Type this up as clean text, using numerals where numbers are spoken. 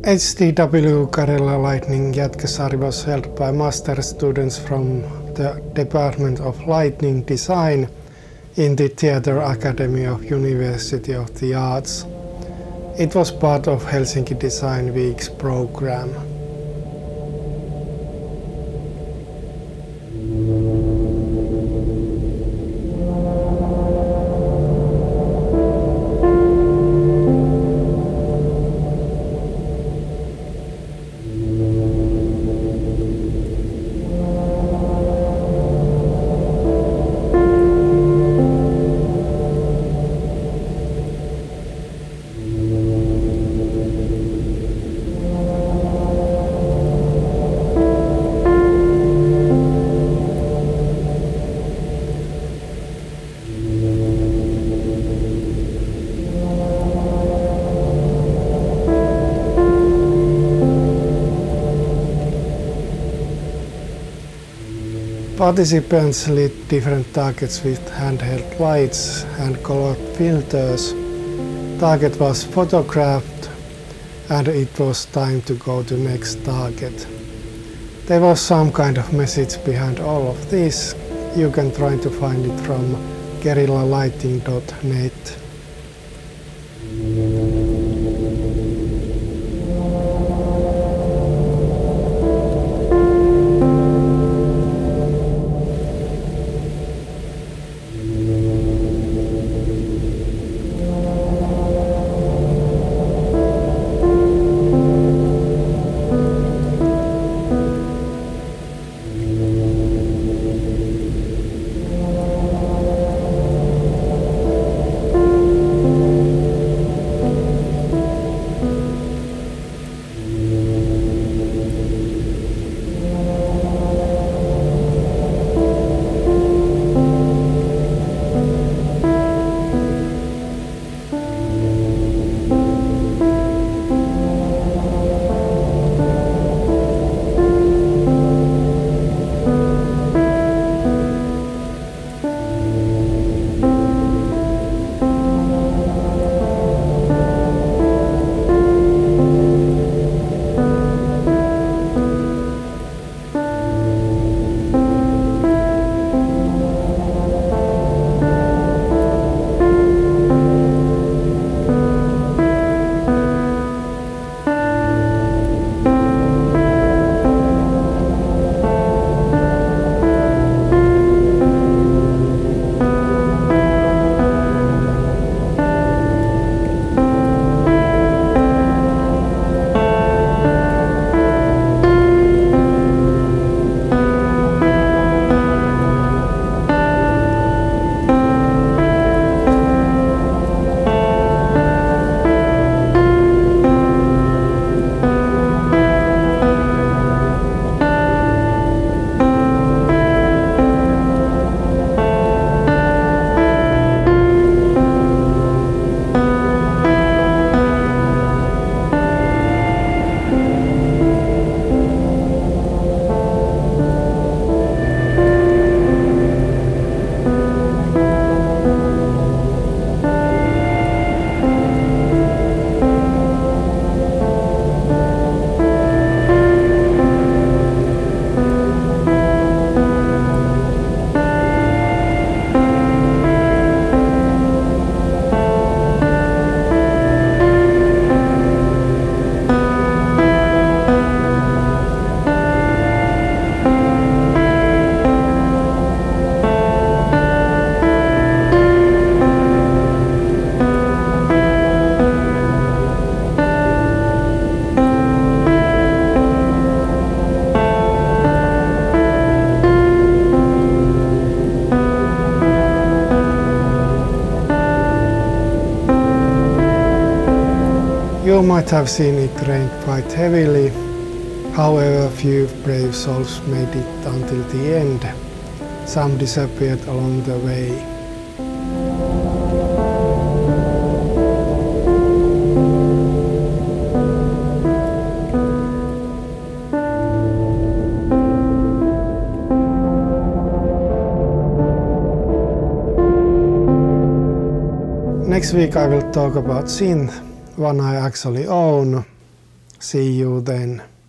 HDW Guerrilla Lighting Jätkäsaari was held by master students from the Department of Lighting Design in the Theatre Academy of University of the Arts. It was part of Helsinki Design Week's program. Participants lit different targets with handheld lights and colored filters. Target was photographed and it was time to go to next target. There was some kind of message behind all of this. You can try to find it from guerrillalighting.net. You might have seen it rain quite heavily, however few brave souls made it until the end. Some disappeared along the way. Next week I will talk about synth, one I actually own. See you then.